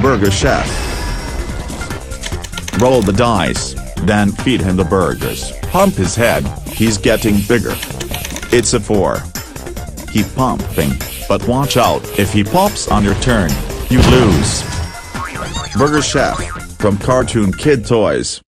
Burger Chef. Roll the dice, then feed him the burgers. Pump his head, he's getting bigger. It's a 4. Keep pumping, but watch out, if he pops on your turn, you lose. Burger Chef, from Cartoon Kid Toys.